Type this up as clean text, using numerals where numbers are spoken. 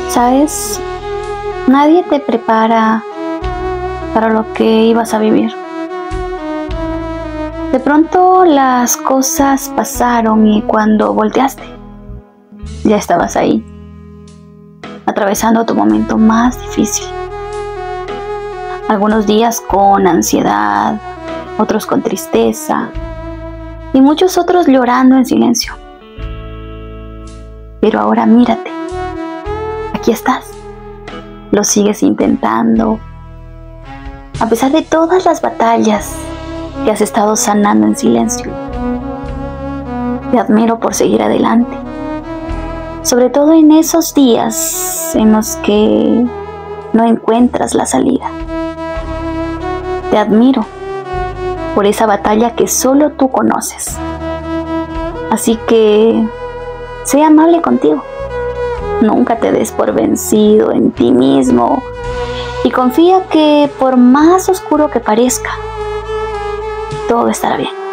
¿Sabes? Nadie te prepara para lo que ibas a vivir. De pronto las cosas pasaron y cuando volteaste, ya estabas ahí, atravesando tu momento más difícil. Algunos días con ansiedad, otros con tristeza y muchos otros llorando en silencio. Pero ahora mírate, aquí estás, lo sigues intentando, a pesar de todas las batallas que has estado sanando en silencio. Te admiro por seguir adelante, sobre todo en esos días en los que no encuentras la salida. Te admiro por esa batalla que solo tú conoces. Así que sé amable contigo. Nunca te des por vencido en ti mismo y confía que por más oscuro que parezca, todo estará bien.